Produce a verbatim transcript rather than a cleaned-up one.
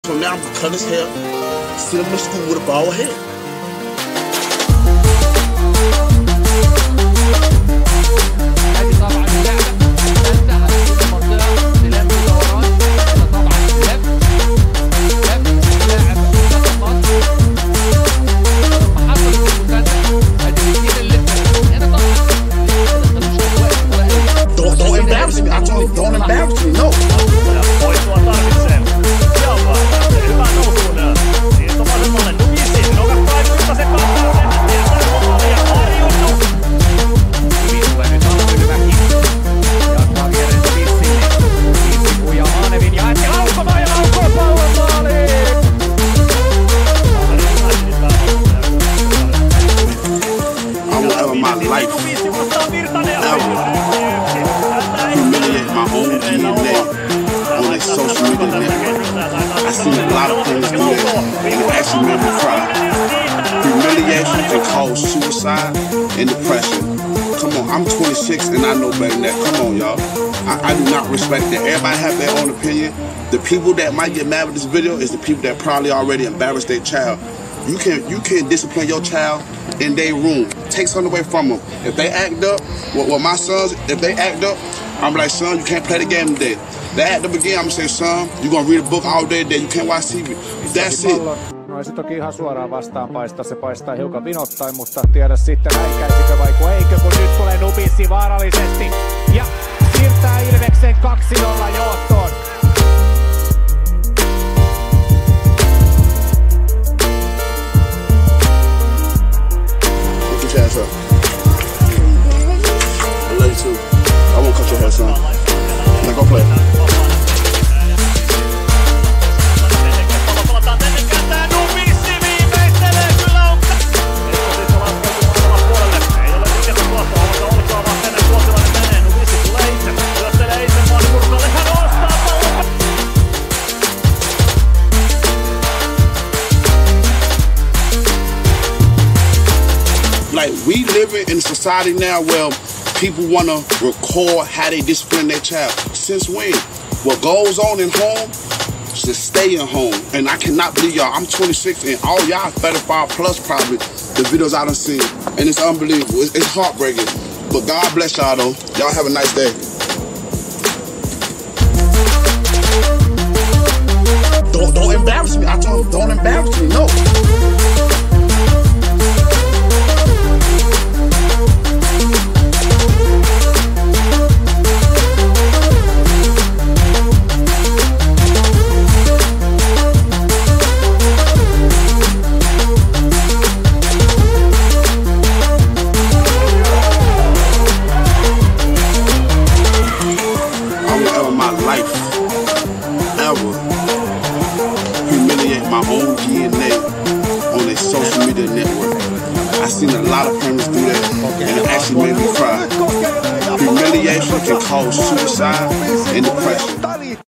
So now I'm gonna cut his hair, send him to school with a bald head. Don't, don't embarrass me. I told him, don't embarrass me. No. My life ever humiliate my own D N A on a social media network. I seen a lot of things do that, and it actually made me cry. Humiliation can cause suicide and depression. Come on, I'm twenty-six and I know better than that. Come on, y'all. I, I do not respect that. Everybody have their own opinion. The people that might get mad with this video is the people that probably already embarrassed their child. You can you can't discipline your child in their room. Take something away from them. If they act up, well, well my sons, if they act up, I'm like, son, you can't play the game today. They act up again, I'm gonna say, son, you're gonna read a book all day today. You can't watch T V. That's it. No se toki ihan suoraan vastaan paistaa, se paistaa hiukan vinottain, mutta tiedä sitten äikäisikö vaiko eikö, kun nyt tulee Nubissi vaarallisesti ja siirtää Ilveksen kaksi nolla johtoon. Hands up. I love you too. I won't cut your hair, son. Now go play. Like, we living in a society now where people want to record how they discipline their child. Since when? What goes on in home should stay in home. And I cannot believe y'all, I'm twenty-six and all y'all thirty-five plus probably, the videos I done seen. And it's unbelievable, it's, it's heartbreaking. But God bless y'all though. Y'all have a nice day. Don't, don't embarrass me. I told him, don't embarrass me, no. Life ever humiliate my own D N A on a social media network. I seen a lot of parents do that, and it actually made me cry. Humiliation can cause suicide and depression.